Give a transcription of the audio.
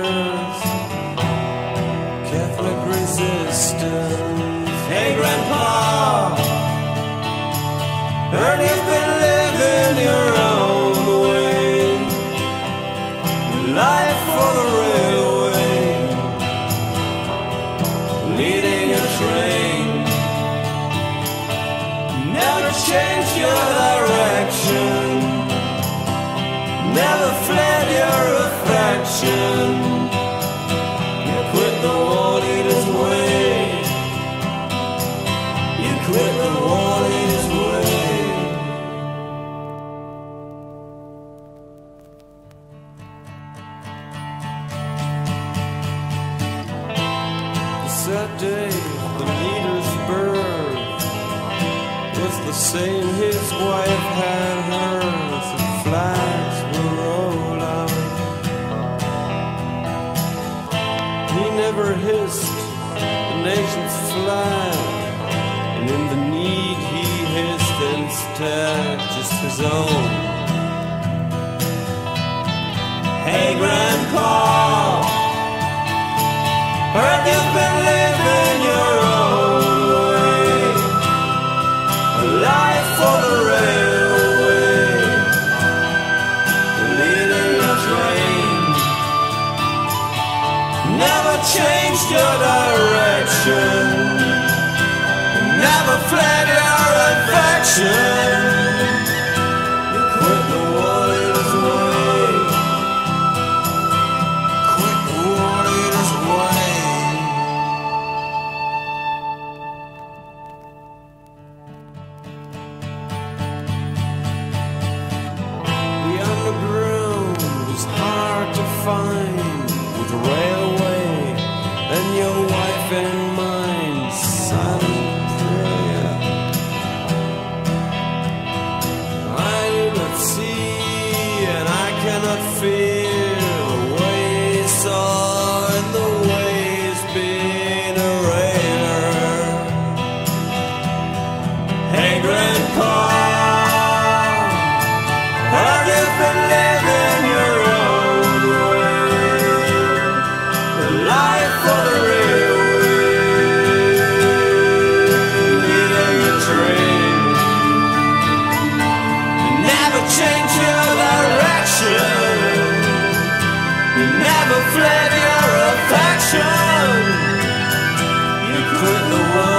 years, Catholic resistance. Hey, Grandpa, heard you've been living your own way. Life for the railway, leading a train. Never change your direction, never fled your affection. You quit the wall eater's way. You quit the wall eater's way. The sad day of the leader's birth was the same his wife had hers. The flags were rolled out. He never hissed the nation's flag, and in the need he hissed instead just his own. Hey, Grandpa, heard you've been living your own way. A life for the railway, leading a train. Never changed your direction, never fled your affection. You quit the warrior's way. Quit the warrior's way. The underground is hard to find, with the railway and your wife in mind. Silent prayer. I do not see and I cannot feel the ways saw and the ways been a raider. Hey, Grandpa, heard you've been living your own way. The life for the railway, leading the train. You never change your direction, you never fled your affection. You quit the world